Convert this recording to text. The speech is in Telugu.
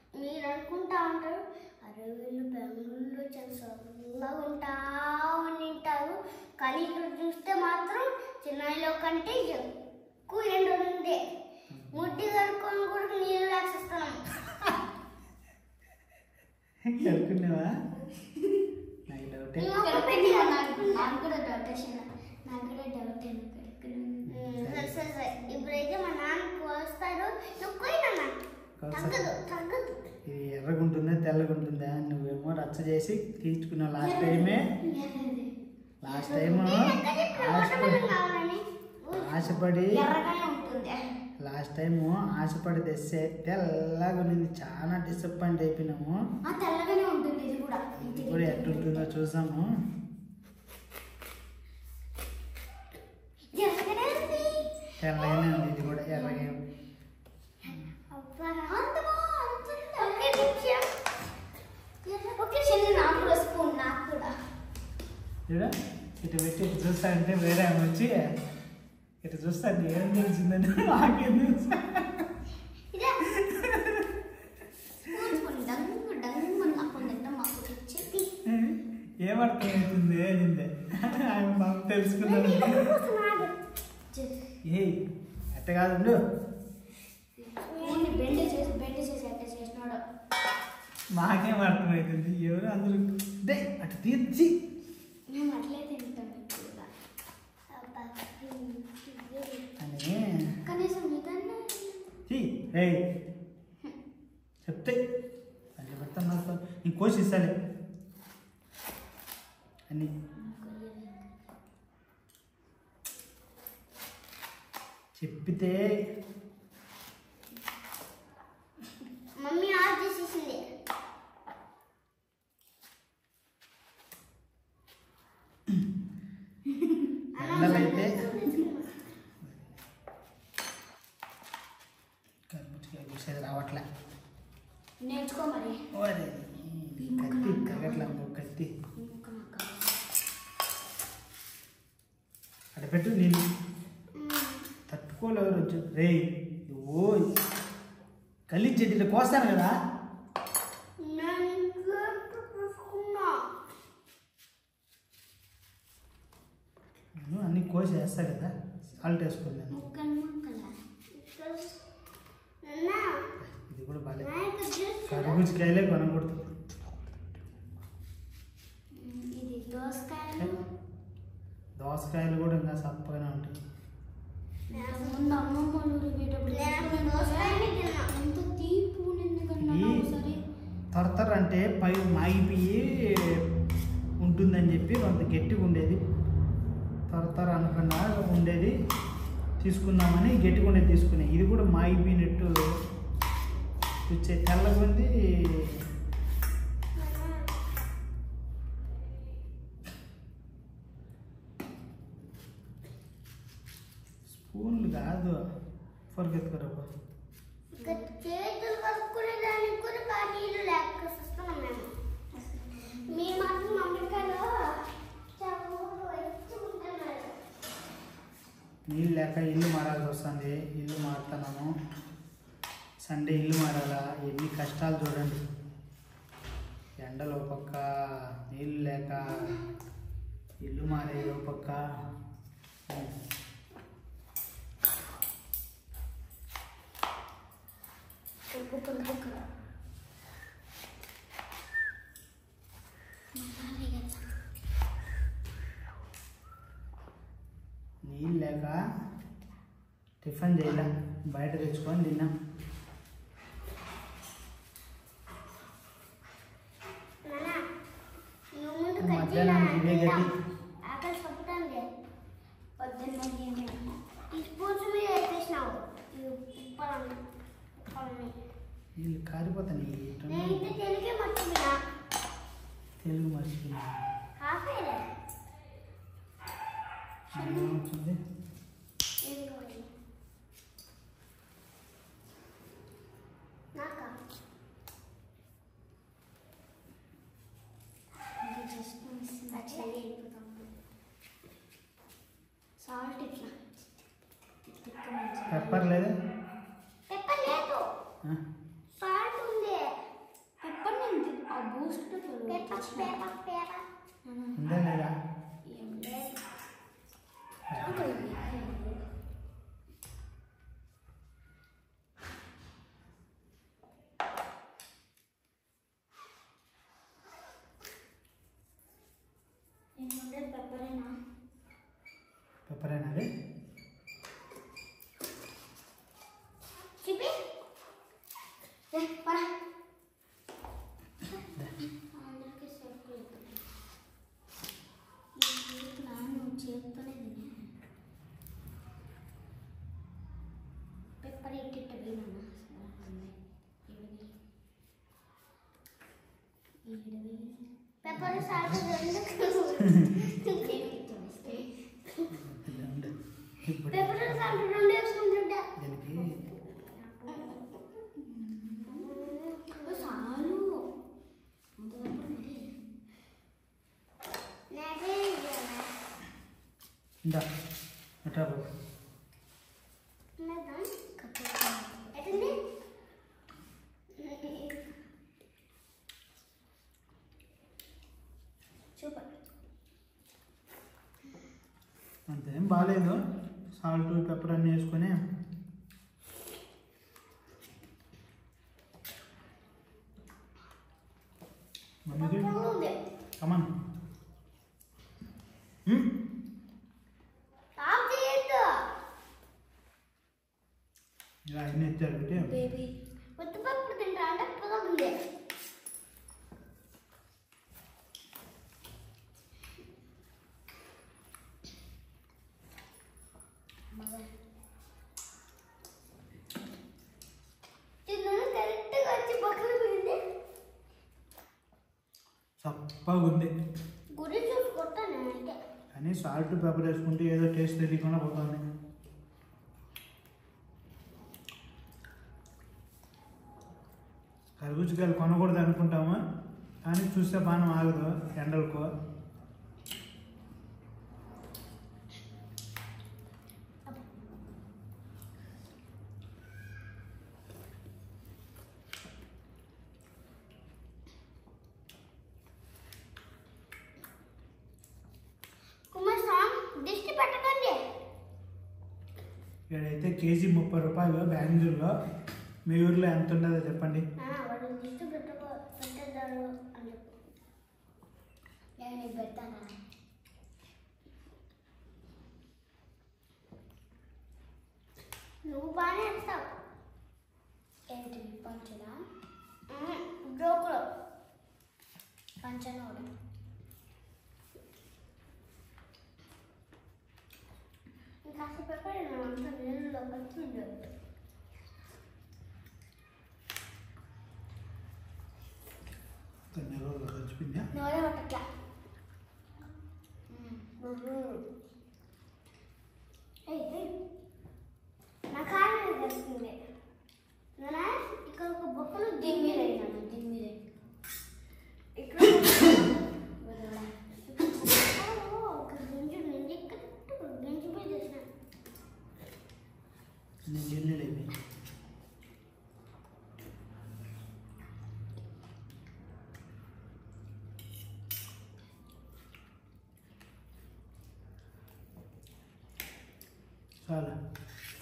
మీరు అనుకుంటా ఉంటారు అరే వీళ్ళు బెంగళూరులో చాలా చల్లగా ఉంటారు, కానీ ఇక్కడ చూస్తే మాత్రం చెన్నైలో కంటే ఎక్కువ ఎండ ఉంది. ముడ్డి కడుక్కొని కూడా నీళ్ళు రాసిస్తున్నాం. కడుక్కున్నావా? నాకు డౌటే. ఇప్పుడైతే మా నాన్న కోస్తారు, తగ్గదు. ఇది ఎర్రగుంటుందా తెల్లగుంటుందా? నువ్వేమో రచ్చ చేసి తీర్చుకున్నావు లాస్ట్ టైము ఆశపడి తెస్తే తెల్లగా ఉన్నది. చాలా డిసప్పాయింట్ అయిపోయినాము. ఇది కూడా ఎట్లుంటుందో చూసాము. తెల్లగానే ఉంది, ఇది కూడా ఎర్రగా. ఇటు పెట్టి ఇటు చూస్తా అంటే వేరే ఆమె వచ్చి ఇటు చూస్తా ఏం తెలిసిందని నాకేం తెలుసు. ఏమర్థం అవుతుంది ఏందే ఆమె మాకు తెలుసుకున్నాను. ఏ ఎట్ట కాదు మాకేం అర్థమవుతుంది. ఎవరు అందరూ అటు తీర్చి చెప్తే అట్లా పెడతాను. నీ కోసి ఇస్తాలే అని చెప్పితే మమ్మీ ఆఫ్ చేసేసింది. ఎండలైతే కర్బూజకాయ కూసేది రావట్లే. నేర్చుకో మరి. కత్తి కరగట్లా కత్తి అడపెట్టు. నేను తట్టుకోలేరు వచ్చి రే ఓ కలిసి చెట్టు కోస్తాను కదా. నేను అన్ని కోసి వేస్తా కదా, సాల్ట్ వేసుకున్నాను. ఇది కూడా బాగా కర్బూజకాయలే కొనకూడదు. దోసకాయలు కూడా ఇంకా సప్పగానే ఉంటాయి. తరతర అంటే పై మాగిపోయి ఉంటుందని చెప్పి కొంత గట్టిగా ఉండేది. తరతర అనకుండా ఉండేది తీసుకుందామని గట్టిగా ఉండేది తీసుకున్నాయి. ఇది కూడా మాగిపోయినట్టు వచ్చే తెల్లగా ఉంది. స్పూన్లు కాదు ఫర్గెత్తుకోరబ్బా. చేతులు కడుక్కునే దానికి కూడా బాగా నీళ్ళు లేకపోతున్నాం మేము. మీ మాత్రం అమెరికాలో నీళ్ళు లేక ఇల్లు మారాల్సి వస్తుంది. ఇల్లు మారుతున్నాము. సండే ఇల్లు మారాలా. ఎన్ని కష్టాలు చూడండి. ఎండలో పక్క నీళ్ళు లేక ఇల్లు మారే పక్క. నీళ్ళు లేక టిఫిన్ చేయలే, బయట తెచ్చుకొని తిన్నాం. మధ్యాహ్నం ఇదే గట్టి. వీళ్ళు కారిపోతాయి. తెలుగు మర్చిపోయినా పెప్పర్ లేదా? పెప్పర్ లేదు, సాల్ట్ ఉంది. ఉందా లేదా? ఏం లేదు. ఏముండే పెప్పరేనా? పెప్పరేనా అది? చూపి పరా అందరికీ సరుకులు నువ్వు చేస్తూనే పెప్పర్ ఎట్టిట్టు పెప్పర్ సాల్ట్ ఇప్పుడు పెప్పర్ సాల్ట్ రెండు వేసుకుంటుంటా దీనికి చాలు ఇందా ఎట్లా ఎట్టుంది సూపర్ అంతేం బాగాలేదు. సాల్ట్ పెప్పర్ అన్నీ వేసుకొని మమ్మీకి ఉంది కమన్ ఆఫ్ చేయొద్దు ఇలా అన్నీ ఇచ్చారు పెట్టి బేబీ ఉత్తిపప్పు తింటా అంటే పొగంది తిన్నాను కరెక్ట్గా వచ్చి పక్కన పోయింది చప్పగా ఉంది. గుడి చూసుకుంటాను నేనైతే కానీ సాల్ట్ పెప్పర్ వేసుకుంటే ఏదో టేస్ట్ తెలియకుండా పోతుంది. కర్బూజకాయలు కొనకూడదు అనుకుంటాము, కానీ చూస్తే పానం ఆగదు ఎండలకు. కుమార్ స్వామి దిష్టి పెట్టకండి ఇక్కడైతే కేజీ 30 రూపాయలు. బెంగళూరులో మీ ఊర్లో ఎంత ఉండదో చెప్పండి. వాళ్ళు దిష్టి పెట్టేదారు అని చెప్పు నేను పెడతానా నువ్వు బాగానే వేస్తావు ఏంటి పంచదా బ్రోకులో పంచనోడు కాస్త పెప్పర్ అంతా నీళ్ళలో కలిసి ఉండదు కొన్ని రోజులు చచ్చిపోయిందా? నోరే పట్టట్లా నా కారణం తెలుస్తుంది నేను ఇక్కడ ఒక బొక్కలు దీని మీద అయినాను దీని మీద ఇక్కడ ఒక గింజు నిండి కరెక్ట్ గింజు మీద వేసిన నేను జిల్లేలు అయిపోయింది. చాలా